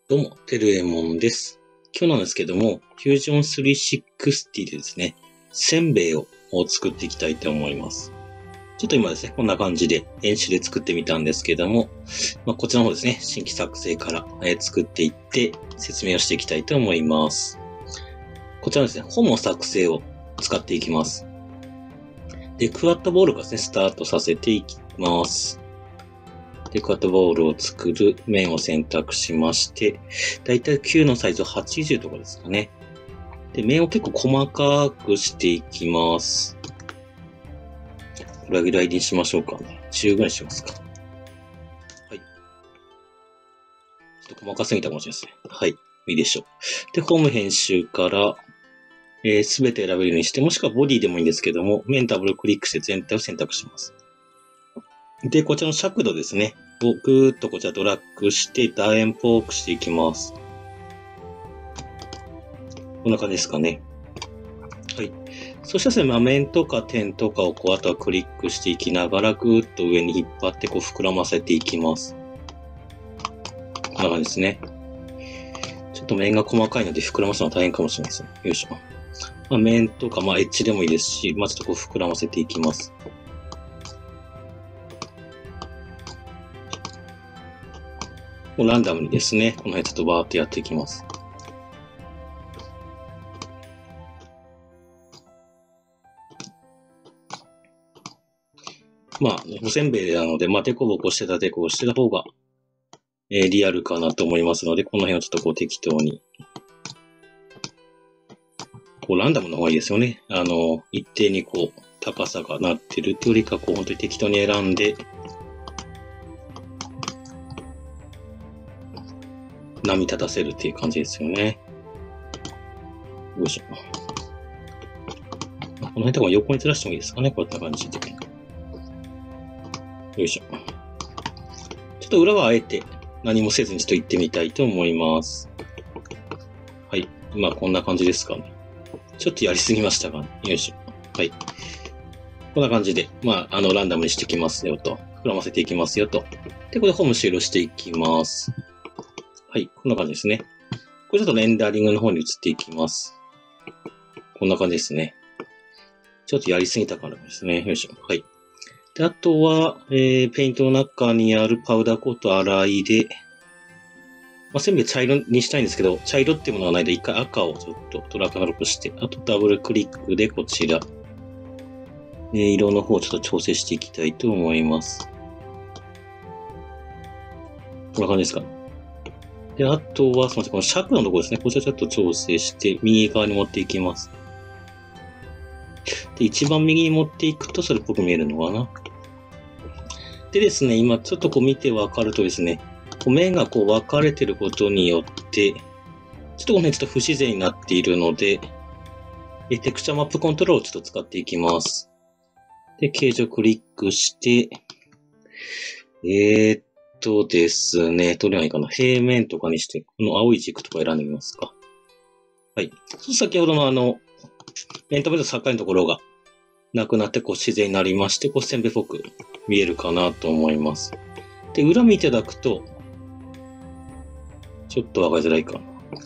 どうも、てるえもんです。今日なんですけども、Fusion 360でですね、せんべいを作っていきたいと思います。ちょっと今ですね、こんな感じで演習で作ってみたんですけども、こちらの方ですね、新規作成から作っていって説明をしていきたいと思います。こちらですね、本の作成を使っていきます。で、クワッドボールからですね、スタートさせていきます。で、クワッドボールを作る面を選択しまして、だいたい9のサイズを80とかですかね。で、面を結構細かくしていきます。これぐらいにしましょうかね。10ぐらいにしますか。はい。ちょっと細かすぎたかもしれないですね。はい。いいでしょう。で、ホーム編集から、すべて選べるようにして、もしくはボディでもいいんですけども、面ダブルクリックして全体を選択します。で、こちらの尺度ですね。をぐーっとこちらドラッグして、楕円っぽくしていきます。こんな感じですかね。はい。そしたらですね、面とか点とかをあとはクリックしていきながら、ぐーっと上に引っ張って膨らませていきます。こんな感じですね。ちょっと面が細かいので膨らますのは大変かもしれないですね。よいしょ。面とか、エッジでもいいですし、ちょっと膨らませていきます。ランダムにですね、この辺ちょっとバーってやっていきます。おせんべいなので、デコボコしてた方が、リアルかなと思いますので、この辺をちょっと適当に。ランダムの方がいいですよね。一定に高さがなってるっていうよりか、本当に適当に選んで、波立たせるっていう感じですよね。よいしょ。この辺とか横にずらしてもいいですかね。こんな感じで。よいしょ。ちょっと裏はあえて何もせずにちょっと行ってみたいと思います。はい。こんな感じですかね。ちょっとやりすぎましたかね。よいしょ。はい。こんな感じで、ランダムにしていきますよと。膨らませていきますよと。で、これホーム終了していきます。はい。こんな感じですね。これちょっとレンダリングの方に移っていきます。こんな感じですね。ちょっとやりすぎたからですね。よいしょ。はい。で、あとは、ペイントの中にあるパウダーコート洗いで、せんべい茶色にしたいんですけど、茶色っていうものがないので、一回赤をちょっとドラッグアップして、あとダブルクリックでこちら、色の方をちょっと調整していきたいと思います。こんな感じですかね。で、あとは、すみません、この尺のところですね。こちらちょっと調整して、右側に持っていきます。で、一番右に持っていくと、それっぽく見えるのかな。でですね、今ちょっと見てわかるとですね、面が分かれてることによって、ちょっとこの辺ちょっと不自然になっているので、テクチャマップコントロールをちょっと使っていきます。で、形状クリックして、ですね、どれがいいかな。平面とかにして、この青い軸とか選んでみますか。はい。先ほどの面と面と境のところがなくなって自然になりまして、せんべいっぽく見えるかなと思います。で、裏見ていただくと、ちょっとわかりづらいかな。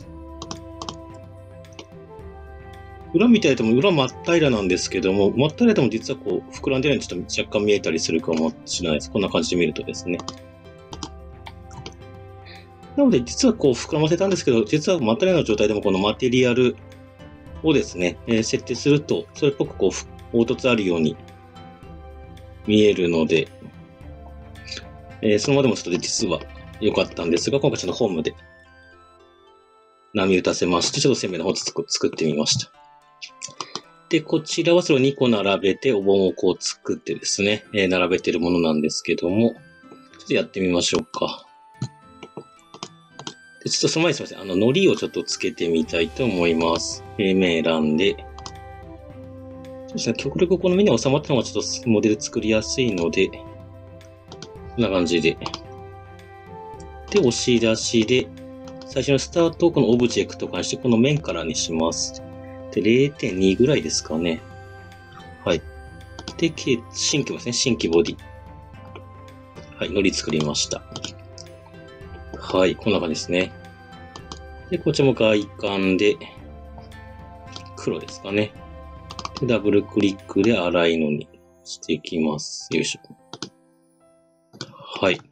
裏見ていただいても裏真っ平らなんですけども、真っ平らでも実は膨らんでるようにちょっと若干見えたりするかもしれないです。こんな感じで見るとですね。なので実は膨らませたんですけど、実は真っ平らな状態でもこのマテリアルをですね、設定すると、それっぽく凹凸あるように見えるので、そのままでもちょっと実は良かったんですが、今回ちょっとホームで波打たせまして、ちょっとせんべいの方を作ってみました。で、こちらはそれを2個並べて、お盆を作ってですね、並べてるものなんですけども、ちょっとやってみましょうか。で、ちょっとその前にすみません。海苔をちょっとつけてみたいと思います。平面選んで。そうですね。極力この目に収まったのがちょっとモデル作りやすいので、こんな感じで。で、押し出しで、最初のスタートをこのオブジェクト化して、この面からにします。で、0.2 ぐらいですかね。はい。で、新規ですね。新規ボディ。はい。海苔作りました。はい。こんな感じですね。 で、こっちも外観で、黒ですかね。で、ダブルクリックで粗いのにしていきます。よいしょ。はい。ど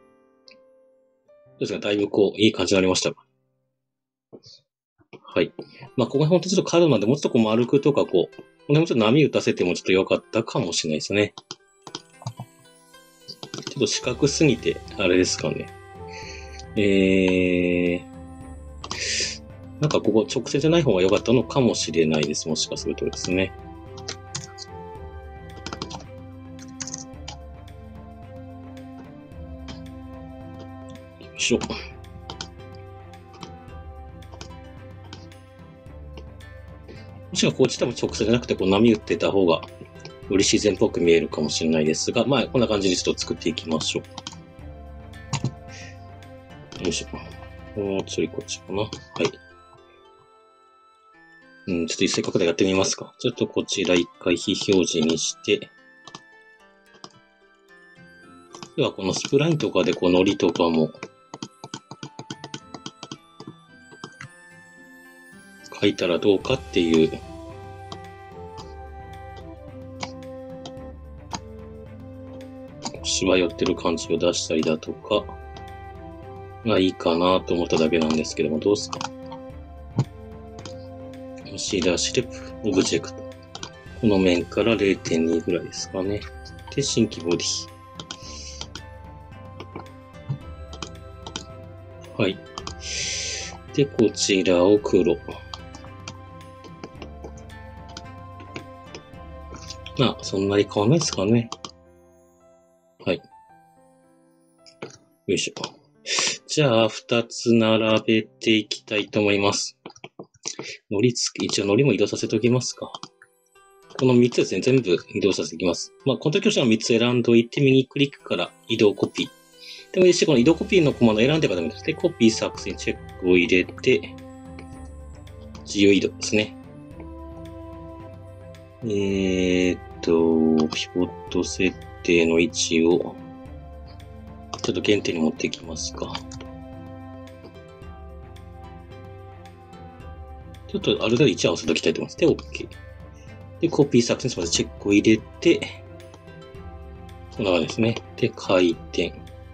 うですか？だいぶいい感じになりましたか？はい。まあ、ここが本当ちょっと角なんで、もうちょっと丸くとかこの辺もちょっと波打たせてもちょっと良かったかもしれないですね。ちょっと四角すぎて、あれですかね。なんかここ直線じゃない方が良かったのかもしれないです。もしかするとですね。よいしょ。もしかこっち多分直線じゃなくて波打ってた方がより自然っぽく見えるかもしれないですが、まあこんな感じでちょっと作っていきましょう。よいしょ。もうちょいこっちかな。はい。ちょっと一斉拡大やってみますか。ちょっとこちら一回非表示にして、ではこのスプラインとかでノリとかも書いたらどうかっていう、しわ寄ってる感じを出したりだとかがいいかなと思っただけなんですけども、どうですか？シーダーシレプオブジェクト。この面から 0.2 ぐらいですかね。で、新規ボディ。はい。で、こちらを黒。まあ、そんなに変わんないですかね。はい。よいしょ。じゃあ、2つ並べていきたいと思います。一応糊も移動させておきますか。この3つですね、全部移動させていきます。まあ、この時としては3つ選んどいて、右クリックから移動コピー。でもいいし、この移動コピーのコマンド選んでからでもいいです。で、コピー作成チェックを入れて、自由移動ですね。ピボット設定の位置を、ちょっと原点に持っていきますか。ちょっとある程度位置合わせておきたいと思います。で、OK。で、コピー作成までチェックを入れて、こんな感じですね。で、回転。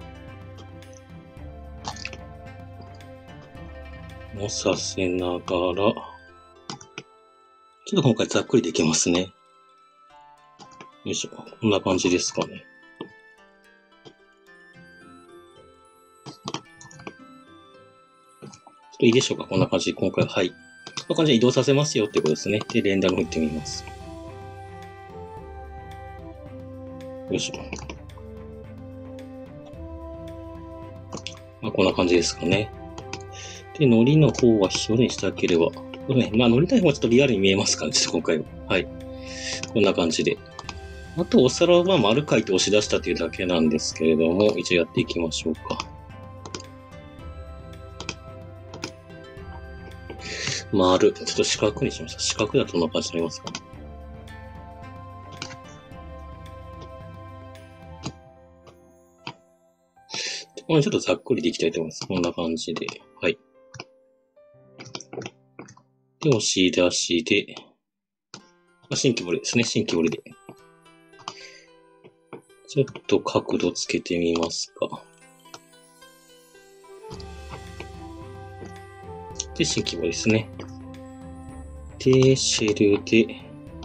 をさせながら、ちょっと今回ざっくりできますね。よいしょ。こんな感じですかね。ちょっといいでしょうか？こんな感じで今回、はい。こんな感じで移動させますよってことですね。で、レンダーも打ってみます。よいしょ。まあ、こんな感じですかね。で、糊の方は表現したければ、まあ、糊の方はちょっとリアルに見えますかね、ちょっと今回は。はい。こんな感じで。あと、お皿は丸書いて押し出したというだけなんですけれども、一応やっていきましょうか。丸。ちょっと四角にしました。四角だとこんな感じになりますかね。これちょっとざっくりでいきたいと思います。こんな感じで。はい。で、押し出しで、新規ボリですね。新規ボリで。ちょっと角度つけてみますか。で、新規ボリですね。で、シェルで、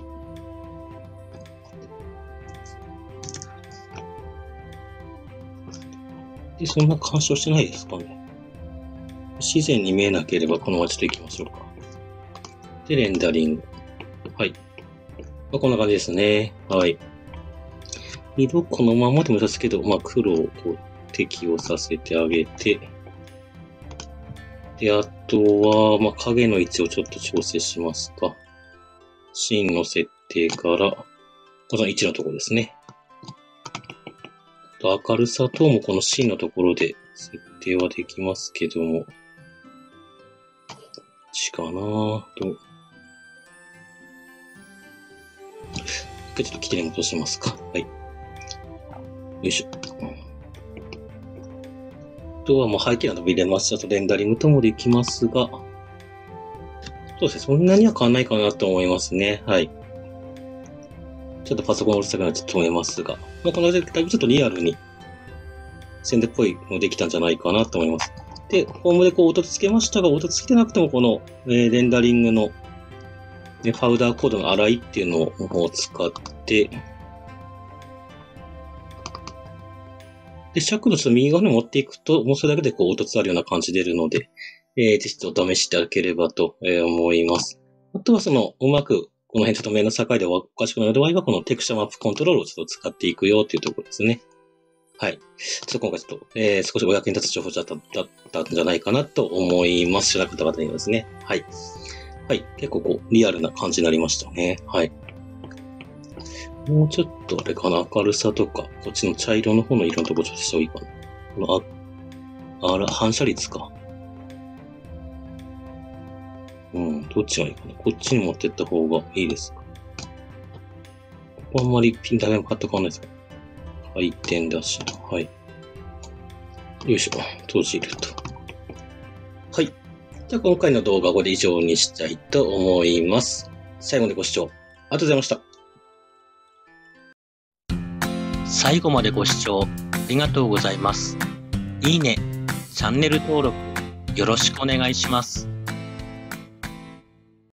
で、そんな干渉してないですかね。自然に見えなければこのままちょっと行きましょうか。で、レンダリング。はい。まあ、こんな感じですね。はい。色このままでもいいですけど、まあ、黒を適用させてあげて、で、あとは、まあ、影の位置をちょっと調整しますか。シーンの設定から、この位置のところですね。明るさ等もこのシーンのところで設定はできますけども、かなぁと。ちょっと規定に戻しますか。はい。よいしょ。 とはもう背景など見れますし、あとレンダリングともできますが、そうですね、そんなには変わらないかなと思いますね。はい。ちょっとパソコンうるさくなっちゃうと思いますが、まあ、このだいぶちょっとリアルに宣伝っぽいのできたんじゃないかなと思います。で、ホームでこう音つけましたが、音つけてなくてもこの、レンダリングの、ね、パウダーコードの粗いっていうのを使って、で、尺のちょっと右側に持っていくと、もうそれだけでこう音つあるような感じで出るので、ぜひちょっと試していただければと思います。あとはその、うまく、この辺ちょっと目の境でおかしくなる場合は、このテクスチャマップコントロールをちょっと使っていくよっていうところですね。はい。ちょっと今回ちょっと、少しお役に立つ情報だったんじゃないかなと思います。知らなかった方にはですね。はい。はい。結構こう、リアルな感じになりましたね。はい。もうちょっとあれかな、明るさとか、こっちの茶色の方の色のところちょっとした方がいいかな。この反射率か。どっちがいいかな。こっちに持ってった方がいいですか。あんまりピンダメもカット変わんないですか。回転だし、はい。よいしょ。閉じると。はい。じゃあ今回の動画はこれで以上にしたいと思います。最後までご視聴ありがとうございました。最後までご視聴ありがとうございます。いいね、チャンネル登録よろしくお願いします。